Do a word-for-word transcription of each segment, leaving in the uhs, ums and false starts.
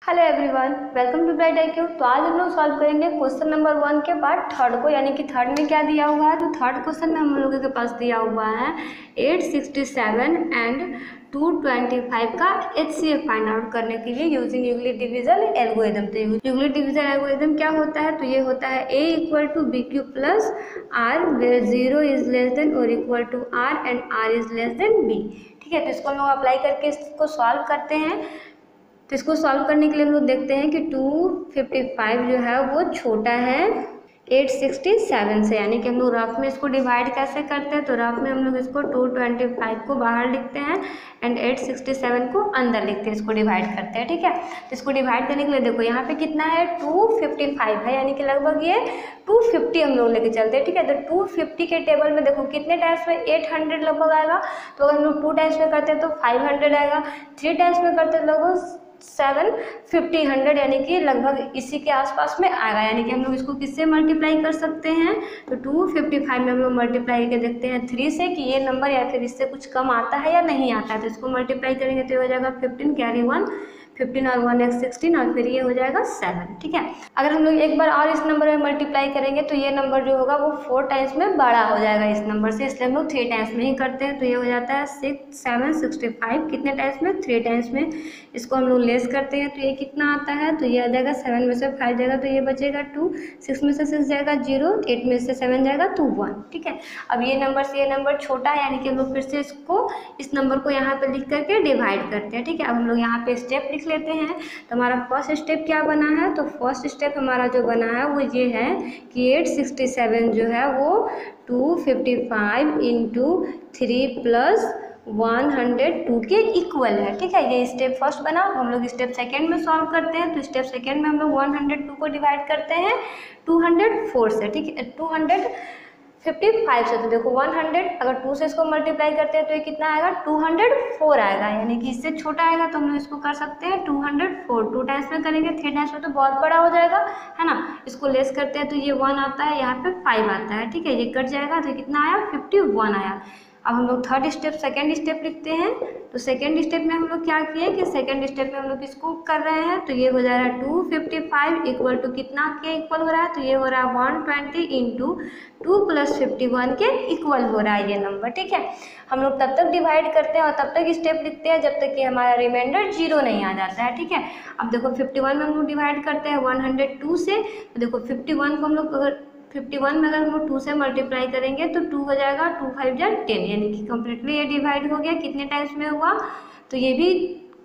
Hello everyone, welcome to bright IQ. तो आज हम लोग सॉल्व करेंगे क्वेश्चन नंबर वन के पार्ट थर्ड को, यानी कि थर्ड में क्या दिया हुआ है। तो थर्ड क्वेश्चन में हम लोगों के पास दिया हुआ है eight sixty seven and two twenty five का H C F find out करने के लिए यूजिंग यूक्लिड डिवीजन एल्गोरिथम। तो यूक्लिड डिवीजन एल्गोरिथम क्या होता है, तो ये होता है A equal to B Q plus R where zero is less than और equal to R and R is less than B. ठीक है, तो इसको हम लोग अप्लाई करके इसको सॉल्व करते हैं। तो इसको सॉल्व करने के लिए हम लोग देखते हैं कि टू फिफ्टी फाइव जो है वो छोटा है एट सिक्सटी सेवन से, यानी कि हम लोग रफ में इसको डिवाइड कैसे करते हैं। तो रफ में हम लोग इसको टू ट्वेंटी फाइव को बाहर लिखते हैं एंड एट सिक्सटी सेवन को अंदर लिखते हैं, इसको डिवाइड करते हैं। ठीक है, तो इसको डिवाइड करने के लिए देखो यहाँ पे कितना है टू फिफ्टी फाइव है, यानी कि लगभग ये टू फिफ्टी हम लोग लेके चलते हैं। ठीक है, तो टू फिफ्टी के टेबल में देखो कितने टाइम्स में एट हंड्रेड लगभग आएगा। तो अगर हम लोग टू टाइम्स में करते हैं तो फाइव हंड्रेड आएगा, थ्री टाइम्स में करते हैं लगभग सेवन फिफ्टी हंड्रेड, यानी कि लगभग इसी के आसपास में आएगा। यानी कि हम लोग इसको किससे मल्टीप्लाई कर सकते हैं, तो टू फिफ्टी फाइव में हम लोग मल्टीप्लाई करके देखते हैं थ्री से कि ये नंबर या फिर इससे कुछ कम आता है या नहीं आता है। तो इसको मल्टीप्लाई करेंगे तो ये हो जाएगा फिफ्टीन कैरी वन, फिफ्टीन और वन एक्स सिक्सटीन और फिर ये हो जाएगा सेवन। ठीक है, अगर हम लोग एक बार और इस नंबर में मल्टीप्लाई करेंगे तो ये नंबर जो होगा वो फोर टाइम्स में बड़ा हो जाएगा इस नंबर से, इसलिए हम लोग थ्री टाइम्स में ही करते हैं। तो ये हो जाता है सिक्स सेवन सिक्सटी फाइव, कितने टाइम्स में, थ्री टाइम्स में। इसको हम लोग लेस करते हैं तो ये कितना आता है, तो ये आ जाएगा सेवन में से फाइव जाएगा तो ये बचेगा टू, सिक्स में से सिक्स जाएगा जीरो, एट में से सेवन जाएगा तो वन। ठीक है, अब ये नंबर से ये नंबर छोटा है, यानी कि हम लोग फिर से इसको इस नंबर को यहाँ पे लिख करके डिवाइड करते हैं। ठीक है, अब हम लोग यहाँ पे स्टेप लिख लेते हैं। तो हमारा फर्स्ट स्टेप क्या बना है, तो फर्स्ट स्टेप हमारा जो बना है वो ये है कि एट सिक्सटी सेवन जो है वो two fifty five into three plus one hundred two के इक्वल है। ठीक है, ये स्टेप फर्स्ट बना। हम लोग स्टेप सेकेंड में सॉल्व करते हैं। तो स्टेप सेकेंड में हम लोग वन हंड्रेड टू को डिवाइड करते हैं टू हंड्रेड फोर से। ठीक है, टू हंड्रेड फिफ्टी फाइव से। तो देखो वन हंड्रेड अगर टू से इसको मल्टीप्लाई करते हैं तो ये कितना आएगा, टू हंड्रेड फोर आएगा, यानी कि इससे छोटा आएगा। तो हम लोग इसको कर सकते हैं two hundred four, two times में करेंगे, थ्री टाइम्स में तो बहुत बड़ा हो जाएगा, है ना। इसको लेस करते हैं तो ये वन आता है, यहाँ पे फाइव आता है। ठीक है, ये कट जाएगा तो कितना आया, फिफ्टी वन आया। अब हम लोग थर्ड स्टेप सेकेंड स्टेप लिखते हैं। तो सेकेंड स्टेप में हम लोग क्या किए कि सेकेंड स्टेप में हम लोग इसको कर रहे हैं। तो ये हो जा रहा है two fifty five equal to कितना के इक्वल हो रहा है, तो ये हो रहा है one twenty into two plus fifty one के इक्वल हो रहा है ये नंबर। ठीक है, हम लोग तब तक डिवाइड करते हैं और तब तक स्टेप लिखते हैं जब तक कि हमारा रिमाइंडर जीरो नहीं आ जाता है। ठीक है, अब देखो फिफ्टी वन में हम लोग डिवाइड करते हैं वन हंड्रेड टू से। तो देखो फिफ्टी वन को हम लोग अगर फिफ्टी वन में अगर हम लोग टू से मल्टीप्लाई करेंगे तो टू हो जाएगा, टू फाइव जा टेन, यानी कि कम्प्लीटली ये डिवाइड हो गया। कितने टाइम्स में हुआ, तो ये भी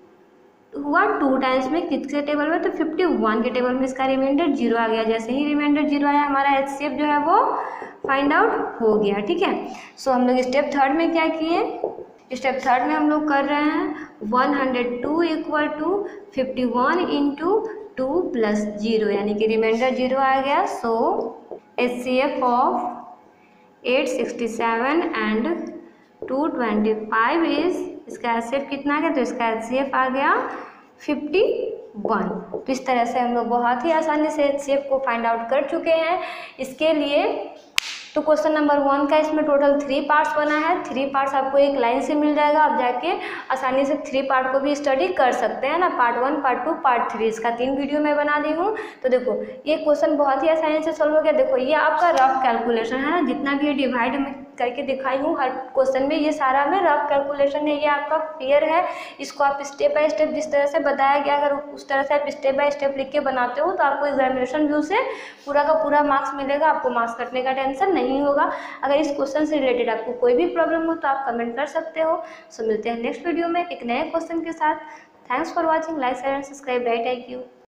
हुआ टू टाइम्स में। किसके टेबल में, तो फिफ्टी वन के टेबल में इसका रिमाइंडर जीरो आ गया। जैसे ही रिमाइंडर जीरो आया हमारा एच सी एफ जो है वो फाइंड आउट हो गया। ठीक है, सो हम लोग स्टेप थर्ड में क्या किए, स्टेप थर्ड में हम लोग कर रहे हैं one hundred two equal to fifty one into two plus zero, यानी कि रिमाइंडर जीरो आ गया। So H C F of eight sixty seven and two twenty five is, इसका एच सी एफ कितना आ गया, तो इसका एच सी एफ आ गया फिफ्टी वन। तो इस तरह से हम लोग बहुत ही आसानी से एच सी एफ को फाइंड आउट कर चुके हैं। इसके लिए तो क्वेश्चन नंबर वन का इसमें टोटल थ्री पार्ट्स बना है। थ्री पार्ट्स आपको एक लाइन से मिल जाएगा, आप जाके आसानी से थ्री पार्ट को भी स्टडी कर सकते हैं ना, part one, part two, part three, इसका तीन वीडियो मैं बना दी हूँ। तो देखो ये क्वेश्चन बहुत ही आसानी से सॉल्व हो गया। देखो ये आपका रफ कैलकुलेशन है ना, जितना भी ये डिवाइड में करके दिखाई हूँ हर क्वेश्चन में, ये सारा में रफ कैलकुलेशन है। ये आपका फियर है, इसको आप स्टेप बाय स्टेप जिस तरह से बताया गया अगर उस तरह से आप स्टेप बाय स्टेप लिख के बनाते हो तो आपको एग्जामिनेशन व्यू से पूरा का पूरा मार्क्स मिलेगा, आपको मार्क्स कटने का टेंशन नहीं होगा। अगर इस क्वेश्चन से रिलेटेड आपको कोई भी प्रॉब्लम हो तो आप कमेंट कर सकते हो। सो मिलते हैं नेक्स्ट वीडियो में एक नए क्वेश्चन के साथ। Thanks for watching, like share and subscribe bright IQ.